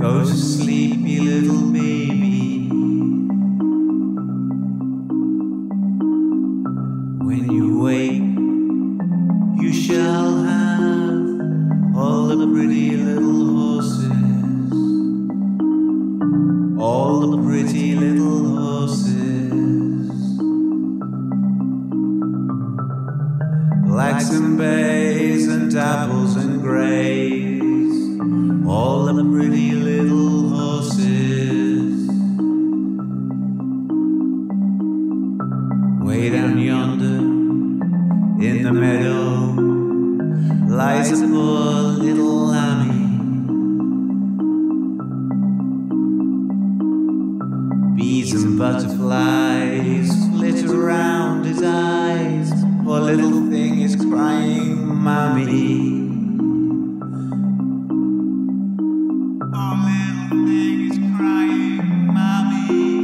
Go to sleep, you little baby. When you wake, you shall have all the pretty little horses, all the pretty little horses, blacks and bays and dapples and greys, all the pretty little horses. Way down yonder in the meadow lies a poor little lammy. Bees and butterflies flit around his eyes. Poor little thing is crying, mommy. Poor little thing is crying, mommy.